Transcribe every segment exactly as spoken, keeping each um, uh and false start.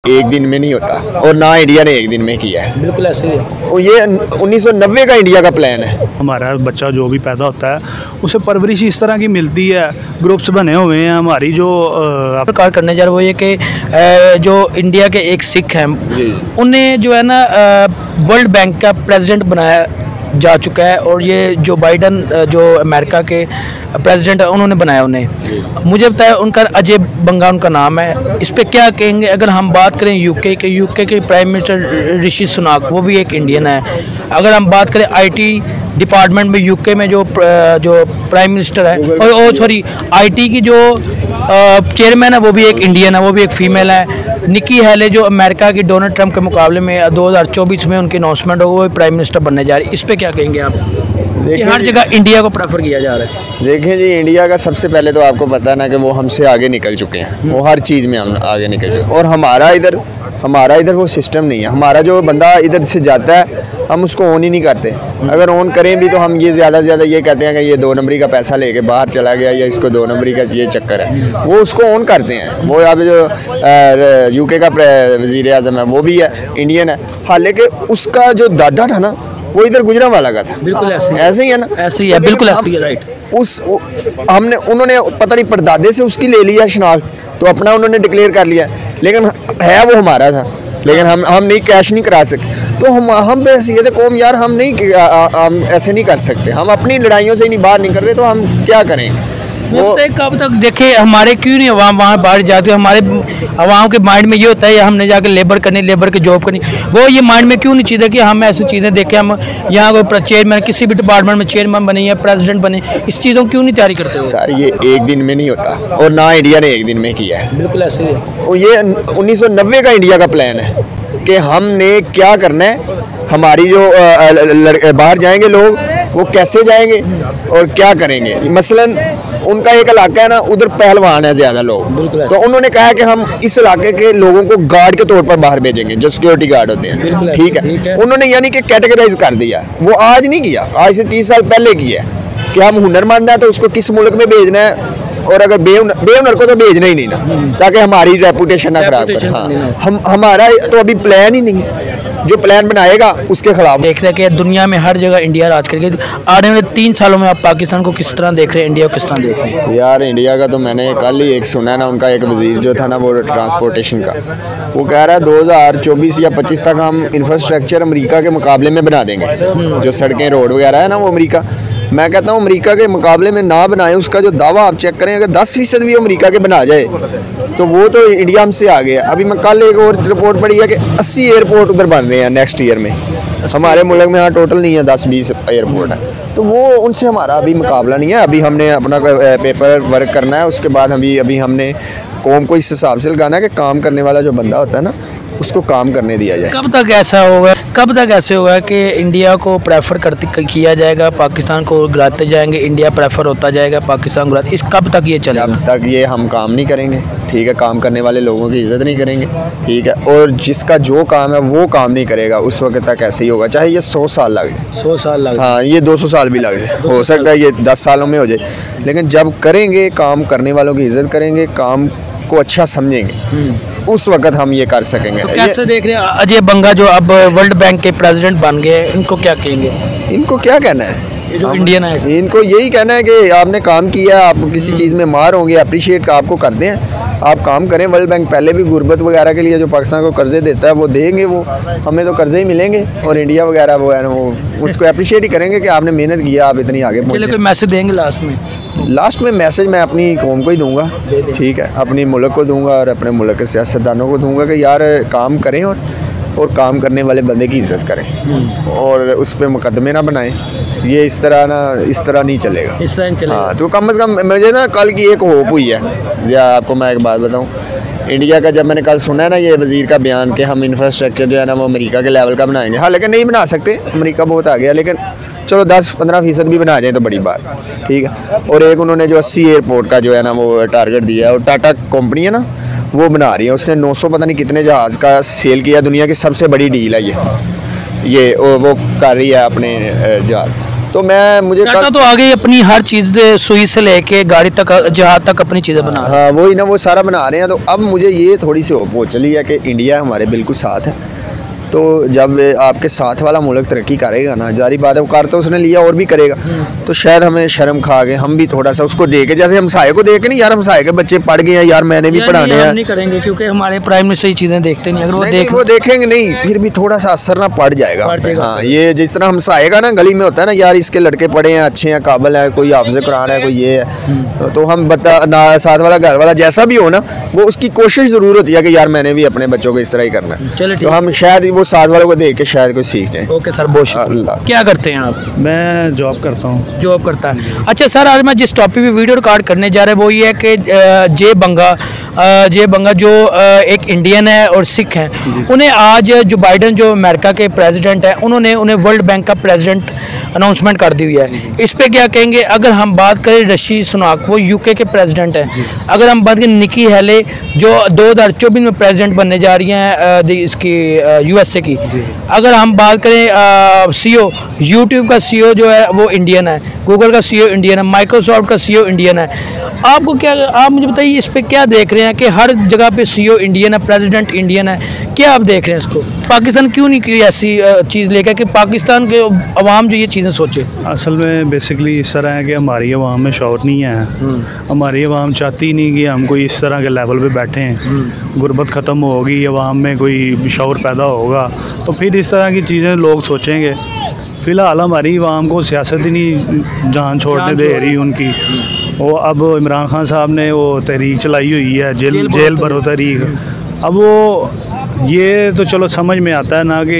एक दिन में नहीं होता और ना इंडिया ने एक दिन में किया है। बिल्कुल ऐसे ही है। और ये उन्नीस सौ नब्बे का इंडिया का प्लान है। हमारा बच्चा जो भी पैदा होता है उसे परवरिश इस तरह की मिलती है, ग्रुप्स बने हुए हैं हमारी जो कार्य करने जा रहे वो ये कि जो इंडिया के एक सिख हैं उन्हें जो है ना वर्ल्ड बैंक का प्रेसिडेंट बनाया जा चुका है और ये जो बाइडन जो अमेरिका के प्रेसिडेंट है उन्होंने बनाया उन्हें। मुझे बताया उनका अजय बंगा उनका नाम है। इस पर क्या कहेंगे? अगर हम बात करें यूके के यूके के प्राइम मिनिस्टर ऋषि सुनाक वो भी एक इंडियन है। अगर हम बात करें आईटी डिपार्टमेंट में यूके में जो जो प्राइम मिनिस्टर है और सॉरी आईटी की जो चेयरमैन है वो भी एक इंडियन है, वो भी एक फीमेल है। निकी हेले जो अमेरिका की डोनाल्ड ट्रंप के मुकाबले में दो हज़ार चौबीस में उनकी अनाउंसमेंट होगी वो प्राइम मिनिस्टर बनने जा रही है। इस पर क्या कहेंगे आप? देखिए हर जगह इंडिया को प्रेफर किया जा रहा है। देखिए जी, इंडिया का सबसे पहले तो आपको पता है ना कि वो हमसे आगे निकल चुके हैं, वो हर चीज़ में हम आगे निकल चुके हैं और हमारा इधर हमारा इधर वो सिस्टम नहीं है। हमारा जो बंदा इधर से जाता है हम उसको ऑन ही नहीं करते। अगर ऑन करें भी तो हम ये ज़्यादा से ज़्यादा ये कहते हैं कि ये दो नंबरी का पैसा लेके बाहर चला गया या इसको दो नंबरी का ये चक्कर है, वो उसको ऑन करते हैं। वो अब जो यूके का वज़ीर आज़म है वो भी है, इंडियन है, हालांकि उसका जो दादा था ना वो इधर गुजरात वाला का था। बिल्कुल ऐसे ऐसे ही है ना, ऐसे ही है, बिल्कुल ऐसे ही है, राइट। उस हमने उन्होंने पता नहीं परदादे से उसकी ले लिया शनाख्त तो अपना उन्होंने डिक्लेयर कर लिया, लेकिन है वो हमारा था, लेकिन हम हम नहीं कैश नहीं करा सकते। तो हम हम ये थे कौम यार, हम नहीं आ, आ, हम ऐसे नहीं कर सकते, हम अपनी लड़ाइयों से ही नहीं बाहर निकल रहे तो हम क्या करेंगे? वो कब तक देखे हमारे क्यों नहीं अवाम वहाँ बाहर जाते? हमारे अवाम के माइंड में ये होता है या हमने जाकर लेबर करनी, लेबर की जॉब करनी, वो ये माइंड में क्यों नहीं चीज़ कि हम ऐसी चीज़ें देखें, हम यहाँ कोई चेयरमैन किसी भी डिपार्टमेंट में चेयरमैन बने या प्रेसिडेंट बने, इस चीज़ों क्यों नहीं तैयारी करते हो? सर ये एक दिन में नहीं होता और ना इंडिया ने एक दिन में किया है। बिल्कुल ऐसे ही है। और ये उन्नीस सौ नब्बे का इंडिया का प्लान है कि हमने क्या करना है, हमारी जो बाहर जाएंगे लोग वो कैसे जाएंगे और क्या करेंगे। मसलन उनका एक इलाका है ना, उधर पहलवान है ज़्यादा लोग, तो उन्होंने कहा कि हम इस इलाके के लोगों को गार्ड के तौर पर बाहर भेजेंगे, जो सिक्योरिटी गार्ड होते हैं, ठीक है। उन्होंने यानी कि कैटेगराइज कर दिया। वो आज नहीं किया, आज से तीस साल पहले किया कि हम हुनरमंद हैं तो उसको किस मुल्क में भेजना है, और अगर बेहुनर बेहुनर को तो भेजना ही नहीं ना, ताकि हमारी रेपुटेशन ना खराब करे। हाँ, हम हमारा तो अभी प्लान ही नहीं है, जो प्लान बनाएगा उसके खिलाफ। देख रहे कि दुनिया में हर जगह इंडिया राज करके आने वाले तीन सालों में आप पाकिस्तान को किस तरह देख रहे हैं, इंडिया को किस तरह देख रहे हैं? यार इंडिया का तो मैंने कल ही एक सुना है ना, उनका एक वजीर जो था ना वो ट्रांसपोर्टेशन का, वो कह रहा है दो हज़ार चौबीस या पच्चीस तक हम इंफ्रास्ट्रक्चर अमेरिका के मुकाबले में बना देंगे। जो सड़कें रोड वगैरह है ना वो अमेरिका, मैं कहता हूँ अमेरिका के मुकाबले में ना बनाए, उसका जो दावा आप चेक करें, अगर दस फीसद भी अमेरिका के बना जाए तो वो तो इंडिया हमसे आ गया। अभी मैं कल एक और रिपोर्ट पढ़ी है कि अस्सी एयरपोर्ट उधर बन रहे हैं नेक्स्ट ईयर में। हमारे मुल्क में यहाँ टोटल नहीं है, दस बीस एयरपोर्ट है, तो वो उनसे हमारा अभी मुकाबला नहीं है। अभी हमने अपना पेपर वर्क करना है, उसके बाद अभी अभी हमने कौम को इस हिसाब से लगाना है कि काम करने वाला जो बंदा होता है ना उसको काम करने दिया जाए। कब तक ऐसा होगा, कब तक ऐसे होगा कि इंडिया को प्रेफर करते किया जाएगा, पाकिस्तान को गिराते जाएंगे, इंडिया प्रेफर होता जाएगा, पाकिस्तान गिराते, इस कब तक ये चलेगा? जब तक ये हम काम नहीं करेंगे, ठीक है, काम करने वाले लोगों की इज़्ज़त नहीं करेंगे, ठीक है, और जिसका जो काम है वो काम नहीं करेगा, उस वक्त तक ऐसे ही होगा, चाहे ये सौ साल लगे, सौ साल लगे, हाँ ये दो सौ साल भी लग जाए, हो सकता है ये दस सालों में हो जाए, लेकिन जब करेंगे, काम करने वालों की इज़्ज़त करेंगे, काम को अच्छा समझेंगे, उस वक्त हम ये कर सकेंगे। तो कैसे देख रहे हैं अजय बंगा जो अब वर्ल्ड बैंक के प्रेसिडेंट बन गए, इनको क्या कहेंगे? इनको क्या कहना है, ये जो इंडियन है, इनको यही कहना है कि आपने काम किया, आप किसी चीज़ में मार होंगे, अप्रिशिएट आपको करते हैं, आप काम करें। वर्ल्ड बैंक पहले भी गुर्बत वगैरह के लिए जो पाकिस्तान को कर्जे देता है वो देंगे, वो हमें तो कर्जे ही मिलेंगे, और इंडिया वगैरह वो है ना वो उसको अप्रिशिएट ही करेंगे कि आपने मेहनत किया, आप इतनी आगे पहुंचे। कोई मैसेज देंगे लास्ट में? लास्ट में मैसेज मैं अपनी कौम को ही दूंगा, ठीक है, अपनी मुल्क को दूंगा और अपने मुल्क के सियासतदानों को दूंगा कि यार काम करें और और काम करने वाले बंदे की इज़्ज़त करें और उस पर मुकदमे ना बनाएं। ये इस तरह ना इस तरह नहीं चलेगा, इस तरह नहीं चलेगा। हाँ, तो कम अज़ कम मुझे ना कल की एक होप हुई है। या आपको मैं एक बात बताऊँ, इंडिया का जब मैंने कल सुना है ना ये वज़ीर का बयान कि हम इंफ्रास्ट्रक्चर जो है ना वो अमेरिका के लेवल का बनाएंगे, हाँ लेकिन नहीं बना सकते, अमेरिका बहुत आ गया, लेकिन चलो दस पंद्रह फीसद भी बना जाए तो बड़ी बात, ठीक है। और एक उन्होंने जो अस्सी एयरपोर्ट का जो है ना वो टारगेट दिया है, और टाटा कंपनी है ना वो बना रही है, उसने नौ सौ पता नहीं कितने जहाज़ का सेल किया, दुनिया की सबसे बड़ी डील है ये ये वो कर रही है अपने जहाज़। तो मैं मुझे टाटा तो आगे अपनी हर चीज़ सुई से लेके गाड़ी तक जहाज तक अपनी चीज़ें बना रहे हैं। हाँ वही ना, वो सारा बना रहे हैं। तो अब मुझे ये थोड़ी सी होप हो चली है कि इंडिया हमारे बिल्कुल साथ है। तो जब आपके साथ वाला मुल्क तरक्की करेगा ना, जारी बात है, वो कर तो उसने लिया और भी करेगा, तो शायद हमें शर्म खा के हम भी थोड़ा सा उसको दे के, जैसे हमसाये को दे के नहीं यार, हमसाये के बच्चे पढ़ गए हैं यार, मैंने भी पढ़ाने हैं। नहीं करेंगे क्योंकि हमारे प्राइम मिनिस्टर ये चीज़ें देखते नहीं, अगर वो नहीं, देख वो देखेंगे नहीं, फिर भी थोड़ा सा असर ना पड़ जाएगा। हाँ, ये जिस तरह हमसाये का ना गली में होता है ना, यार इसके लड़के पढ़े हैं, अच्छे हैं, काबिल है, कोई हाफिज़ कुरान है, कोई ये है, तो हम बता ना, साथ वाला घर वाला जैसा भी हो ना, वो उसकी कोशिश ज़रूर होती है कि यार मैंने भी अपने बच्चों को इस तरह ही करना है। तो हम शायद वो साथ वालों को देख के शायद कुछ सीख जाए। ओके सर, बहुत शुक्रिया। क्या करते हैं आप? मैं जॉब करता हूँ। जॉब करता है। अच्छा सर, आज मैं जिस टॉपिक पे वीडियो रिकॉर्ड करने जा रहा है वो ये है कि जे बंगा जे बंगा जो एक इंडियन है और सिख हैं, उन्हें आज जो बाइडन जो अमेरिका के प्रेसिडेंट हैं, उन्होंने उन्हें वर्ल्ड बैंक का प्रेसिडेंट अनाउंसमेंट कर दी हुई है। इस पे क्या कहेंगे? अगर हम बात करें ऋषि सुनाक, वो यूके के प्रेसिडेंट हैं। अगर हम बात करें निकी हेले जो दो हज़ार चौबीस में प्रेसिडेंट बनने जा रही हैं इसकी यूएसए की। अगर हम बात करें सीईओ, यूट्यूब का सीईओ जो है वो इंडियन है, गूगल का सीईओ इंडियन है, माइक्रोसॉफ्ट का सीईओ इंडियन है। आपको क्या, आप मुझे बताइए इस पे क्या देख रहे हैं कि हर जगह पे सीईओ इंडियन है, प्रेसिडेंट इंडियन है, क्या आप देख रहे हैं इसको? पाकिस्तान क्यों नहीं की ऐसी चीज़ लेकर कि पाकिस्तान के अवाम जो ये चीज़ें सोचे? असल में बेसिकली इस तरह है कि हमारी अवाम में शौक़ नहीं है। हमारी अवाम चाहती नहीं कि हम कोई इस तरह के लेवल पे बैठे हैं। गुर्बत ख़त्म होगी, अवाम में कोई शौर पैदा होगा, तो फिर इस तरह की चीज़ें लोग सोचेंगे। फ़िलहाल हमारी अवाम को सियासत ही नहीं जान छोड़ने दे रही उनकी। वो अब इमरान खान साहब ने वो तहरीक चलाई हुई है, जेल जेल भरो तहरीक। अब वो ये तो चलो समझ में आता है ना कि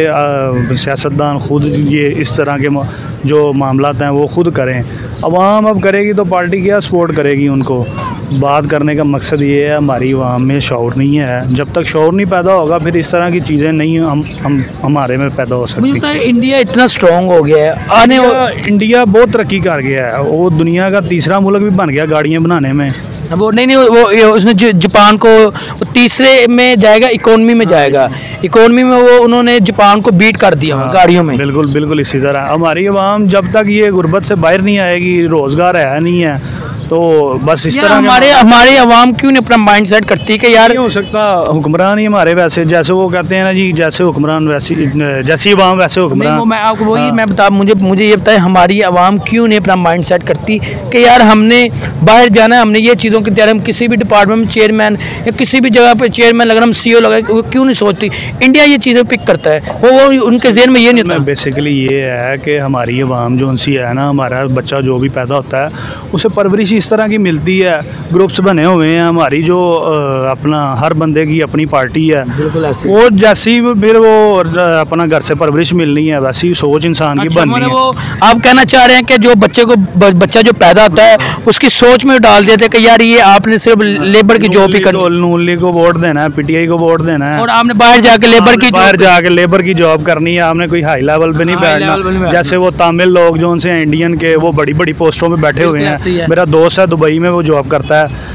ये सियासतदान खुद ये इस तरह के जो मामलात हैं वो खुद करें। अवाम अब करेगी तो पार्टी क्या सपोर्ट करेगी उनको? बात करने का मकसद ये है, हमारी अवाम में शौर नहीं है। जब तक शौर नहीं पैदा होगा फिर इस तरह की चीज़ें नहीं हम हम हमारे में पैदा हो सकती। मुझे इंडिया इतना स्ट्रॉन्ग हो गया है, आने इंडिया, इंडिया बहुत तरक्की कर गया है। वो दुनिया का तीसरा मुल्क भी बन गया गाड़ियाँ बनाने में। वो नहीं नहीं वो उसने जापान को वो तीसरे में जाएगा, इकोनॉमी में जाएगा। इकोनॉमी में वो उन्होंने जापान को बीट कर दिया। हाँ, गाड़ियों में। बिल्कुल बिल्कुल इसी तरह हमारी अवाम जब तक ये गुर्बत से बाहर नहीं आएगी, रोज़गार है नहीं है, तो बस इस तरह हमारे हमारे अवाम क्यों नहीं अपना माइंड सेट करती है कि यार नहीं हो सकता। हुक्मरान ही हमारे वैसे, जैसे वो कहते हैं ना जी, जैसे हुक्मरान वैसी, जैसी अवाम वैसे हुक्मरान। मैं आपको वही मैं बता मुझे मुझे ये बताएं, हमारी अवाम क्यों नहीं अपना माइंड सेट करती कि यार हमने बाहर जाना है, हमने ये चीज़ों की तैयारी, हम किसी भी डिपार्टमेंट में चेयरमैन या किसी भी जगह पर चेयरमैन लगा, हम सी ओ लगा, वो क्यों नहीं सोचती? इंडिया ये चीज़ें पिक करता है, वो वो उनके जेहन में ये नहीं होता। बेसिकली ये है कि हमारी अवाम जो उनसी है ना, हमारा बच्चा जो भी पैदा होता है उसे परवरिश इस तरह की मिलती है। ग्रुप्स बने हुए हैं हमारी, जो आ, अपना हर बंदे की अपनी पार्टी है, बिल्कुल ऐसे। वो जैसी फिर वो अपना घर से परवरिश मिलनी है वैसी सोच इंसान की बननी है। वो आप कहना चाह रहे हैं कि जो बच्चे को बच्चा जो पैदा होता है उसकी सोच में डाल देते हैं कि यार ये आपने सिर्फ लेबर की जॉब ही करनी, नून लीग को वोट देना है, पीटीआई को वोट देना है, और आपने बाहर जाके लेबर की बाहर जाके लेबर की जॉब करनी है। आपने कोई हाई लेवल पे नहीं बैठना। जैसे वो तमिल लोग जो उनसे इंडियन के वो बड़ी बड़ी पोस्टों में बैठे हुए हैं। मेरा दोस्त है दुबई में, वो जॉब करता है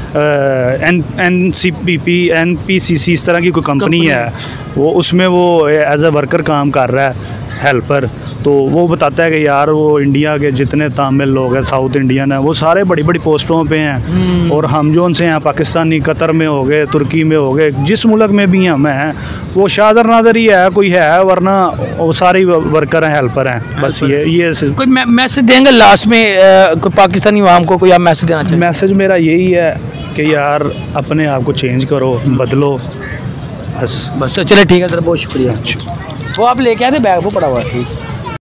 N N C P P N P C C इस तरह की कोई कंपनी है, वो उसमें वो एज ए वर्कर काम कर रहा है, हेल्पर। तो वो बताता है कि यार वो इंडिया के जितने तमिल लोग हैं, साउथ इंडियन है, वो सारे बड़ी बड़ी पोस्टों पे हैं, और हम जो उनसे यहाँ पाकिस्तानी कतर में हो गए, तुर्की में हो गए, जिस मुल्क में भी हम हैं, वो शादर नादर ही है कोई है, वरना वो सारे वर्कर हैं, हेल्पर हैं। बस ये ये कोई मैसेज देंगे लास्ट में कोई पाकिस्तानी आवाम को? कोई आप मैसेज देना चाहिए? मैसेज मेरा यही है कि यार अपने आप को चेंज करो, बदलो, बस बस। चले ठीक है सर, बहुत शुक्रिया। वो आप लेके आए थे बैग, वो पड़ा हुआ है।